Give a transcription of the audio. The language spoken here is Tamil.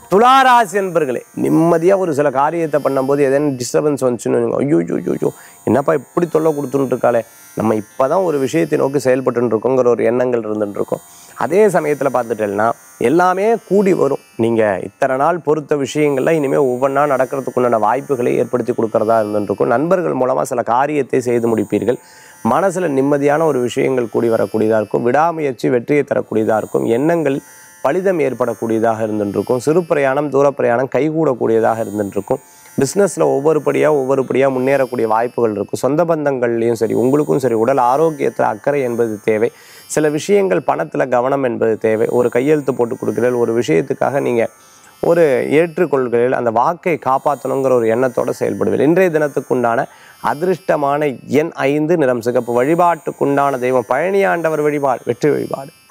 துளாராசி என்பர்களே, நிம்மதியாக ஒரு சில காரியத்தை பண்ணும்போது எதனா டிஸ்டர்பன்ஸ் வந்துச்சுன்னு ஐயோ ஐயோ ஐயோ என்னப்பா இப்படி தொல்லை கொடுத்துட்டு இருக்காளே, நம்ம இப்போ தான் ஒரு விஷயத்தை நோக்கி செயல்பட்டு இருக்கோங்கிற ஒரு எண்ணங்கள் இருந்துட்டு இருக்கோம். அதே சமயத்தில் பார்த்துட்டேன்னா எல்லாமே கூடி வரும். நீங்கள் இத்தனை நாள் பொறுத்த விஷயங்கள்லாம் இனிமேல் ஒவ்வொன்றா நடக்கிறதுக்குண்டான வாய்ப்புகளை ஏற்படுத்தி கொடுக்குறதா இருந்துருக்கும். நண்பர்கள் மூலமாக சில காரியத்தை செய்து முடிப்பீர்கள். மனசில் நிம்மதியான ஒரு விஷயங்கள் கூடி வரக்கூடியதாக இருக்கும். விடாமுயற்சி வெற்றியை தரக்கூடியதாக இருக்கும். எண்ணங்கள் பலிதம் ஏற்படக்கூடியதாக இருந்துருக்கும். சிறு பிரயாணம் தூர பிரயாணம் கைகூடக்கூடியதாக இருந்துருக்கும். பிஸ்னஸில் ஒவ்வொரு படியாக முன்னேறக்கூடிய வாய்ப்புகள் இருக்கும். சொந்த பந்தங்கள்லேயும் சரி உங்களுக்கும் சரி உடல் ஆரோக்கியத்தில் அக்கறை என்பது தேவை. சில விஷயங்கள் பணத்தில் கவனம் என்பது தேவை. ஒரு கையெழுத்து போட்டு கொடுக்கிறீர்கள், ஒரு விஷயத்துக்காக நீங்கள் ஒரு ஏற்றுக்கொள்கிறீர்கள், அந்த வாக்கை காப்பாற்றணுங்கிற ஒரு எண்ணத்தோடு செயல்படுவீர்கள். இன்றைய தினத்துக்குண்டான அதிர்ஷ்டமான எண் 5, நிறம் சிகப்பு. வழிபாட்டுக்குண்டான தெய்வம் பழனி ஆண்டவர் வழிபாடு வெற்றி வழிபாடு.